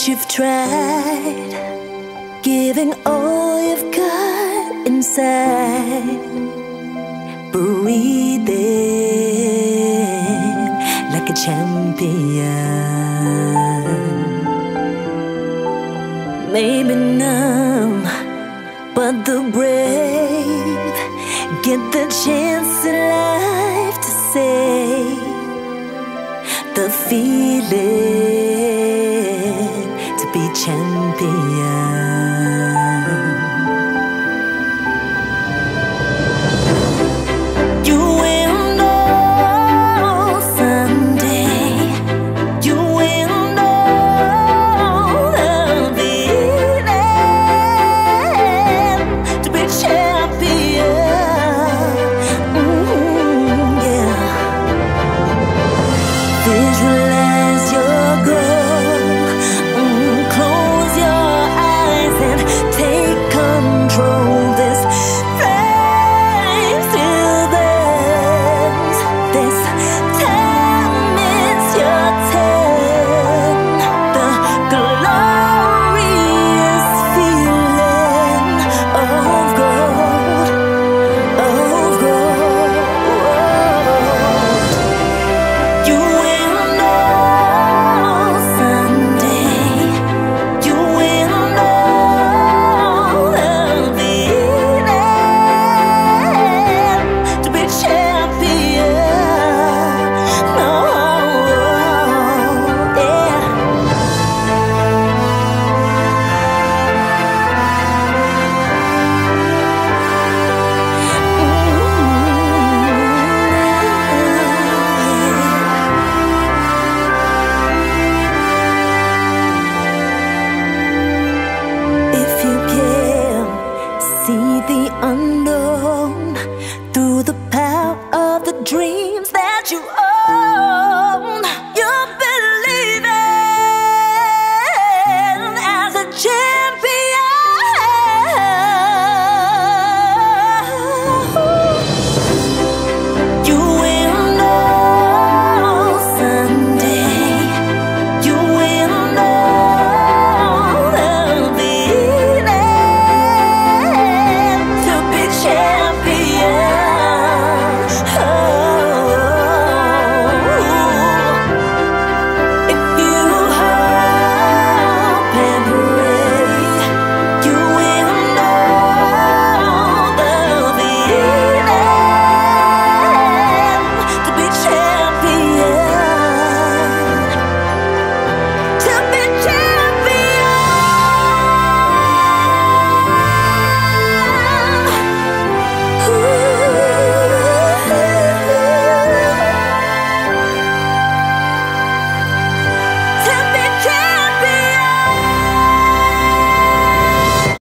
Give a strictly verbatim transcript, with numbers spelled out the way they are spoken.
you've tried giving all you've got inside, breathing like a champion. Maybe numb, but the brave get the chance in life to say the feeling to be champion. You will know someday. You will know the feeling to be champion. Mm-hmm, yeah. Visualize your goal. Mm, close your eyes and take control. This flame still burns. This time it's your turn. The glorious feeling of gold, of gold. You will know someday. You will know the feeling to be champion. No, yeah. If you can see the unknown